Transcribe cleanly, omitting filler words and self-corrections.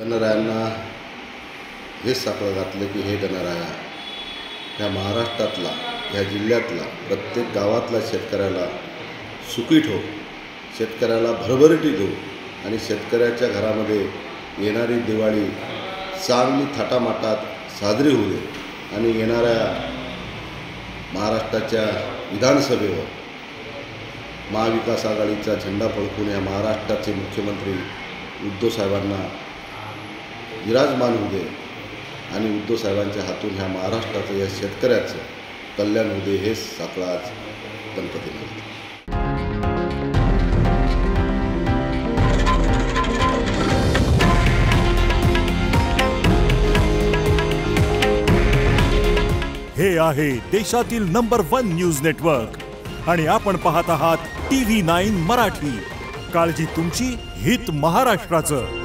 गणरायांना हेच साकडं घातलं की हे गणराया ह्या महाराष्ट्रातला, ह्या जिल्ह्यातला, प्रत्येक गावातला शेतकऱ्याला सुखी ठेव, शेतकऱ्याला भरभराटीत ठेव आणि शेतकऱ्याच्या घरामध्ये येणारी दिवाळी चांगली थाटामाटात साजरी होऊ दे आणि येणाऱ्या महाराष्ट्राच्या विधानसभेवर महाविकास आघाडीचा झेंडा फडकून या महाराष्ट्राचे मुख्यमंत्री उद्धव साहेबांना विराजमान होऊ दे आणि उद्धव साहेबांच्या हातून ह्या महाराष्ट्राचं, या शेतकऱ्याचं कल्याण होऊ दे, हेच साकडं आज गणपतीला. हे आहे देशातील नंबर 1 न्यूज नेटवर्क आणि आपण पाहत आहात TV9 मराठी. काळजी तुमची, हित महाराष्ट्राचं.